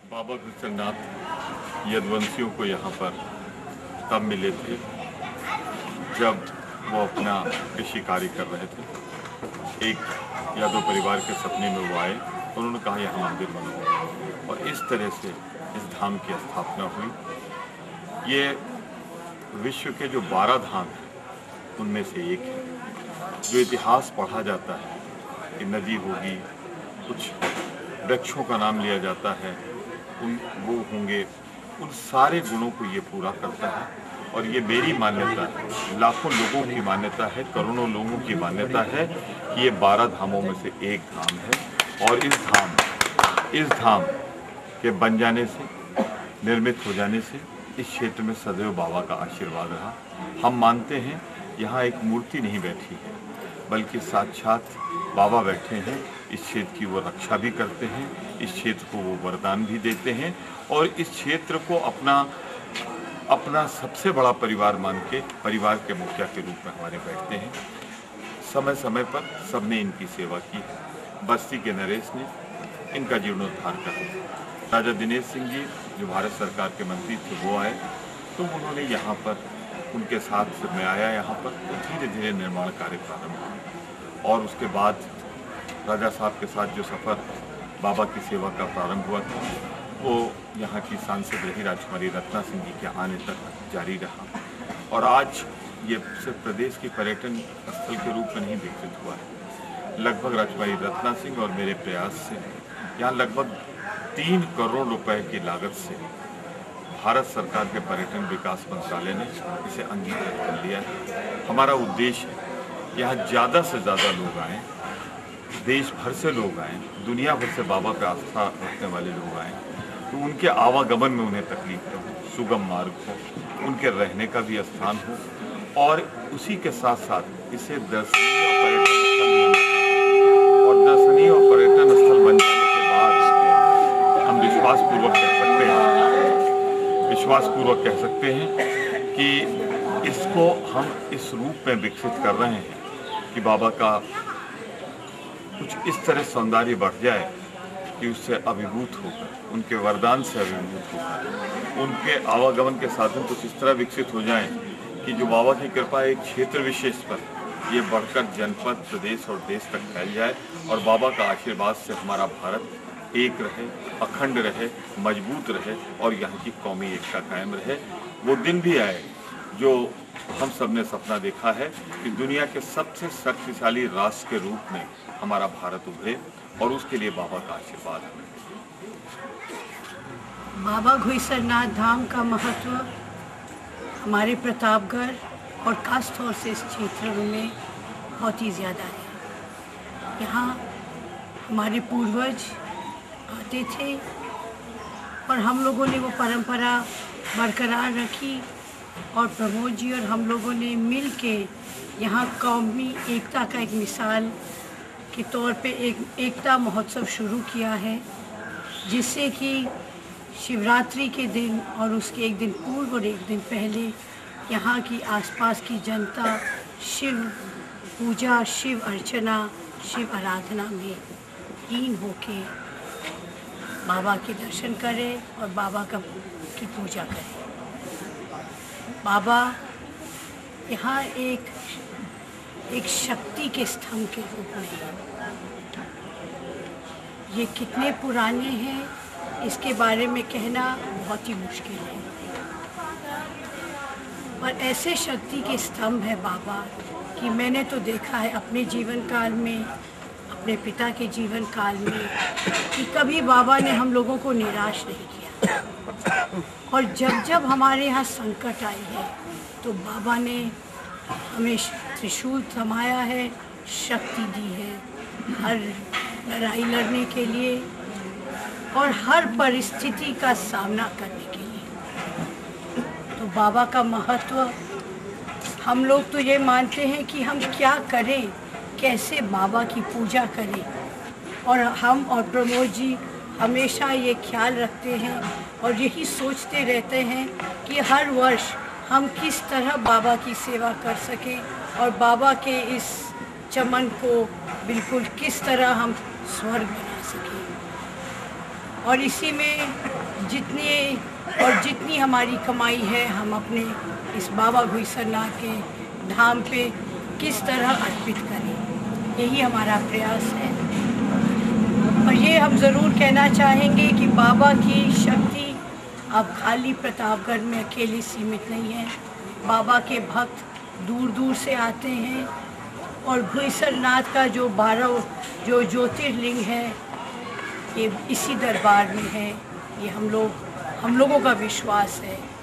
बाबा कृष्णनाथ यदुवंशियों को यहाँ पर तब मिले थे जब वो अपना कृषि कार्य कर रहे थे। एक यादव परिवार के सपने में वो आए, उन्होंने कहा यहाँ मंदिर बनाओ, और इस तरह से इस धाम की स्थापना हुई। ये विश्व के जो 12 धाम हैं उनमें से एक है। जो इतिहास पढ़ा जाता है कि नदी होगी, कुछ वृक्षों का नाम लिया जाता है, वो होंगे, उन सारे गुणों को ये पूरा करता है। और ये मेरी मान्यता है, लाखों लोगों की मान्यता है, करोड़ों लोगों की मान्यता है कि ये 12 धामों में से एक धाम है। और इस धाम के बन जाने से, निर्मित हो जाने से इस क्षेत्र में सदैव बाबा का आशीर्वाद रहा। हम मानते हैं यहाँ एक मूर्ति नहीं बैठी है, बल्कि साक्षात बाबा बैठे हैं। इस क्षेत्र की वो रक्षा भी करते हैं, इस क्षेत्र को वो वरदान भी देते हैं, और इस क्षेत्र को अपना सबसे बड़ा परिवार मान के परिवार के मुखिया के रूप में हमारे बैठते हैं। समय समय पर सबने इनकी सेवा की। बस्ती के नरेश ने इनका जीर्णोद्धार कर दिया। राजा दिनेश सिंह जी जो भारत सरकार के मंत्री थे वो आए, तो उन्होंने यहाँ पर उनके साथ मैं आया यहाँ पर, धीरे धीरे निर्माण कार्य प्रारंभ हुआ। और उसके बाद राजा साहब के साथ जो सफ़र बाबा की सेवा का प्रारंभ हुआ था वो यहाँ की सांसद रही राजकुमारी रत्ना सिंह जी के आने तक जारी रहा। और आज ये सिर्फ प्रदेश की पर्यटन स्थल के रूप में नहीं विकसित हुआ है। लगभग राजकुमारी रत्ना सिंह और मेरे प्रयास से यहाँ लगभग 3 करोड़ रुपए की लागत से भारत सरकार के पर्यटन विकास मंत्रालय ने इसे अंगीकृत कर लिया है। हमारा उद्देश्य है यहाँ ज़्यादा से ज़्यादा लोग आएँ, देश भर से लोग आएँ, दुनिया भर से बाबा पे आस्था रखने वाले लोग आएँ, तो उनके आवागमन में उन्हें तकलीफ न हो, सुगम मार्ग हो, उनके रहने का भी स्थान हो, और उसी के साथ साथ इसे दर्शनीय और पर्यटन स्थल बन जाने के बाद हम विश्वासपूर्वक कह सकते हैं कि इसको हम इस रूप में विकसित कर रहे हैं कि बाबा का कुछ इस तरह सौंदर्य बढ़ जाए कि उससे अभिभूत होकर, उनके वरदान से अभिभूत होकर, उनके आवागमन के साधन कुछ इस तरह विकसित हो जाएं कि जो बाबा की कृपा एक क्षेत्र विशेष पर ये बढ़कर जनपद, प्रदेश और देश तक फैल जाए, और बाबा का आशीर्वाद से हमारा भारत एक रहे, अखंड रहे, मजबूत रहे, और यहाँ की कौमी एकता कायम रहे। वो दिन भी आए जो हम सब ने सपना देखा है कि दुनिया के सबसे शक्तिशाली राष्ट्र के रूप में हमारा भारत उभरे, और उसके लिए बाबा का आशीर्वाद है। बाबा घुईसरनाथ धाम का महत्व हमारे प्रतापगढ़ और खास तौर से इस क्षेत्र में बहुत ही ज़्यादा है। यहाँ हमारे पूर्वज आते थे और हम लोगों ने वो परंपरा बरकरार रखी, और प्रमोद जी और हम लोगों ने मिल के यहाँ कौमी एकता का एक मिसाल के तौर पे एक एकता महोत्सव शुरू किया है, जिससे कि शिवरात्रि के दिन और उसके एक दिन पूर्व और एक दिन पहले यहाँ की आसपास की जनता शिव पूजा, शिव अर्चना, शिव आराधना में लीन होके बाबा के दर्शन करें और बाबा की पूजा करें। बाबा यहाँ एक शक्ति के स्तंभ के रूप में है। ये कितने पुराने हैं इसके बारे में कहना बहुत ही मुश्किल है, पर ऐसे शक्ति के स्तंभ है बाबा कि मैंने तो देखा है अपने जीवन काल में, अपने पिता के जीवन काल में, कि कभी बाबा ने हम लोगों को निराश नहीं किया। और जब जब हमारे यहाँ संकट आई है तो बाबा ने हमें त्रिशूल थमाया है, शक्ति दी है हर लड़ाई लड़ने के लिए और हर परिस्थिति का सामना करने के लिए। तो बाबा का महत्व, हम लोग तो ये मानते हैं कि हम क्या करें, कैसे बाबा की पूजा करें, और हम और प्रमोद जी हमेशा ये ख्याल रखते हैं और यही सोचते रहते हैं कि हर वर्ष हम किस तरह बाबा की सेवा कर सकें और बाबा के इस चमन को बिल्कुल किस तरह हम स्वर्ग बना सकें। और इसी में जितनी हमारी कमाई है हम अपने इस बाबा घुईसरनाथ के धाम पे किस तरह अर्पित करें, यही हमारा प्रयास है। और ये हम ज़रूर कहना चाहेंगे कि बाबा की शक्ति अब खाली प्रतापगढ़ में अकेले सीमित नहीं है। बाबा के भक्त दूर दूर से आते हैं और घुईसरनाथ का जो 12 ज्योतिर्लिंग है ये इसी दरबार में है। ये हम लोगों का विश्वास है।